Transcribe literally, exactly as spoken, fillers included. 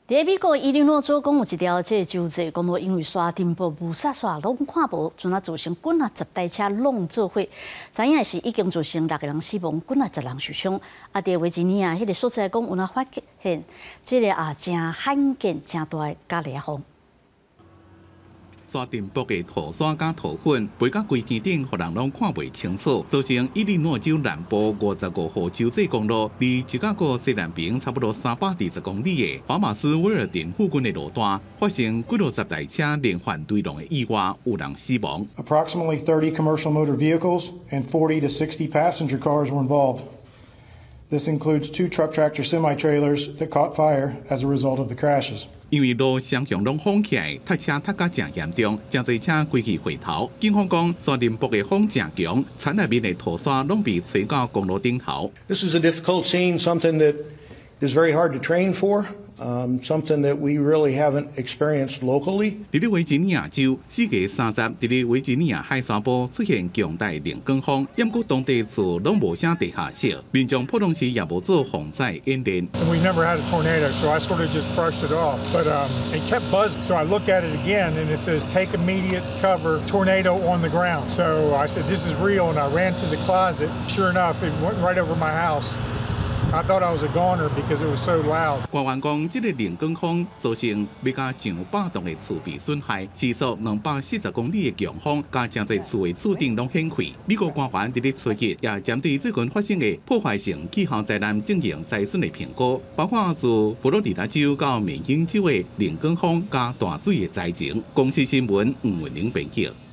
伫美国伊利诺州讲有一条这州际公路，因为沙尘暴雾煞煞拢看无，阵啊造成几啊十台车拢做伙。知影是已经造成六个人死亡，几啊十人受伤。啊，伫维吉尼亚迄个所在讲有哪发现，这个啊真罕见、真大的咖喱风。 沙尘暴的土沙甲土粉飞到规天顶，互人拢看袂清楚，造成伊利诺州南部五十五号州际公路离芝加哥西南边差不多三百二十公里的巴马斯威尔顿附近的路段，发生几落十台车连环对撞的意外，有人死亡。 Approximately thirty commercial motor vehicles and forty to sixty passenger cars were involved. This includes two truck tractor semi-trailers that caught fire as a result of the crashes. 因为路双向拢封起来，塞车塞甲真严重，真侪车归去回头。警方讲，沙尘暴的风真强，产内面的土沙拢被吹到公路顶头。 This is a difficult scene, something that is very hard to train for. Um, something that we really haven't experienced locally. 伫咧维吉尼亚州，四月三十，伫咧维吉尼亚海沙坡出现强大连根风，淹过当地厝拢无啥地下室，民众普通时也无做防灾演练。 We never had a tornado, so I sort of just brushed it off. But um, it kept buzzing, so I looked at it again, and it says "Take immediate cover, tornado on the ground." So I said, "This is real," and I ran to the closet. Sure enough, it went right over my house. I thought I was a goner because it was so loud. 官员讲，这个连根风造成要甲上百栋的厝被损害，时速两百四十公里的强风，加真侪厝的厝顶拢掀开。美国官员伫咧初日也针对最近发生的破坏性气候灾难进行灾损的评估，包括自佛罗里达州到缅因州的连根风加大水的灾情。公司新闻吴文玲编辑。